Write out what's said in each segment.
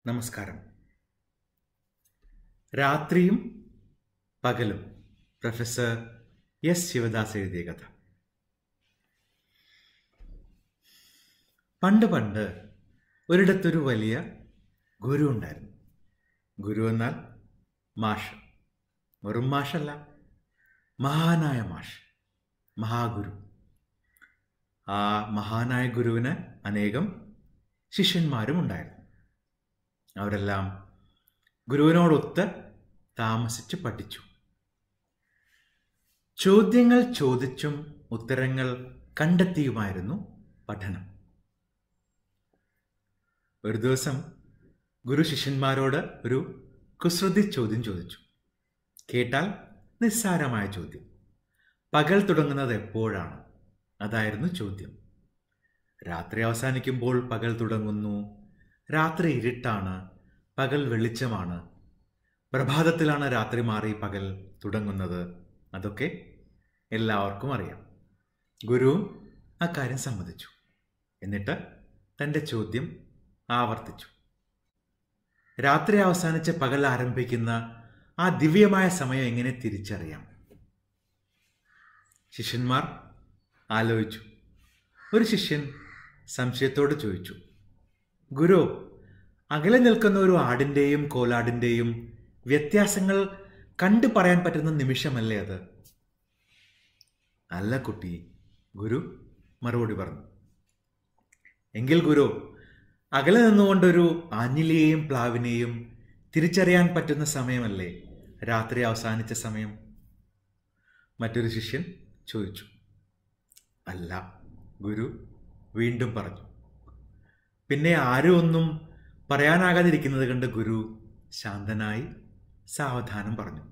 നമസ്കാരം. രാത്രിയും പകലും പ്രൊഫസർ എസ് ശിവദാസ് എഴുതിയ കഥ. പണ്ട് ഒരിടത്തൊരു വലിയ ഗുരു ഉണ്ടായിരുന്നു. ഗുരു എന്നാൽ മാഷ്. വെറും മാഷല്ല, മഹാനായ മാഷ്, മഹാഗുരു. ആ മഹാനായ ഗുരുവിന് അനേകം ശിഷ്യന്മാരും ഉണ്ടായിരുന്നു. അവരെല്ലാം ഗുരുവിനോടൊത്ത് താമസിച്ച് പഠിച്ചു. ചോദ്യങ്ങൾ ചോദിച്ചും ഉത്തരങ്ങൾ കണ്ടെത്തിയുമായിരുന്നു പഠനം. ഒരു ദിവസം ഗുരു ശിഷ്യന്മാരോട് ഒരു കുസൃതി ചോദ്യം ചോദിച്ചു. കേട്ടാൽ നിസ്സാരമായ ചോദ്യം. പകൽ തുടങ്ങുന്നത് എപ്പോഴാണ്? അതായിരുന്നു ചോദ്യം. രാത്രി അവസാനിക്കുമ്പോൾ പകൽ തുടങ്ങുന്നു. രാത്രി ഇരുട്ടാണ്, പകൽ വെളിച്ചമാണ്. പ്രഭാതത്തിലാണ് രാത്രി മാറി പകൽ തുടങ്ങുന്നത്. അതൊക്കെ എല്ലാവർക്കും അറിയാം. ഗുരുവും അക്കാര്യം സമ്മതിച്ചു. എന്നിട്ട് തൻ്റെ ചോദ്യം ആവർത്തിച്ചു. രാത്രി അവസാനിച്ച് പകൽ ആരംഭിക്കുന്ന ആ ദിവ്യമായ സമയം എങ്ങനെ തിരിച്ചറിയാം? ശിഷ്യന്മാർ ആലോചിച്ചു. ഒരു ശിഷ്യൻ സംശയത്തോട് ചോദിച്ചു, ഗുരു, അകലെ നിൽക്കുന്ന ഒരു ആടിൻ്റെയും കോലാടിൻ്റെയും വ്യത്യാസങ്ങൾ കണ്ടു പറയാൻ പറ്റുന്ന നിമിഷമല്ലേ അത്? അല്ല കുട്ടി, ഗുരു മറുപടി പറഞ്ഞു. എങ്കിൽ ഗുരു, അകലെ നിന്നുകൊണ്ടൊരു ആഞ്ഞിലിയെയും പ്ലാവിനെയും തിരിച്ചറിയാൻ പറ്റുന്ന സമയമല്ലേ രാത്രി അവസാനിച്ച സമയം? മറ്റൊരു ശിഷ്യൻ ചോദിച്ചു. അല്ല, ഗുരു വീണ്ടും പറഞ്ഞു. പിന്നെ ആരും ഒന്നും പറയാനാകാതിരിക്കുന്നത് കണ്ട് ഗുരു ശാന്തനായി സാവധാനം പറഞ്ഞു.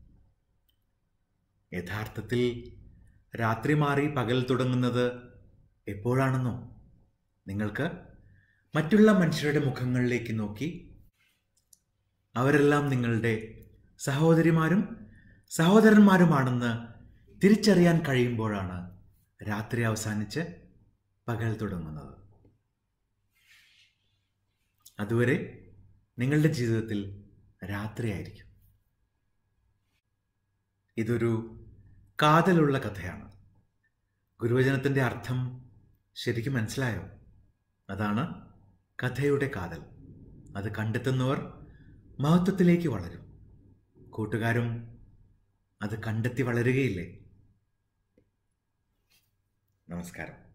യഥാർത്ഥത്തിൽ രാത്രി മാറി പകൽ തുടങ്ങുന്നത് എപ്പോഴാണെന്നോ? നിങ്ങൾക്ക് മറ്റുള്ള മനുഷ്യരുടെ മുഖങ്ങളിലേക്ക് നോക്കി അവരെല്ലാം നിങ്ങളുടെ സഹോദരിമാരും സഹോദരന്മാരുമാണെന്ന് തിരിച്ചറിയാൻ കഴിയുമ്പോഴാണ് രാത്രി അവസാനിച്ച് പകൽ തുടങ്ങുന്നത്. അതുവരെ നിങ്ങളുടെ ജീവിതത്തിൽ രാത്രിയായിരിക്കും. ഇതൊരു കാതലുള്ള കഥയാണ്. ഗുരുവചനത്തിൻ്റെ അർത്ഥം ശരിക്കും മനസ്സിലായോ? അതാണ് കഥയുടെ കാതൽ. അത് കണ്ടെത്തുന്നവർ മഹത്വത്തിലേക്ക് വളരും. കൂട്ടുകാരും അത് കണ്ടെത്തി വളരുകയില്ലേ? നമസ്കാരം.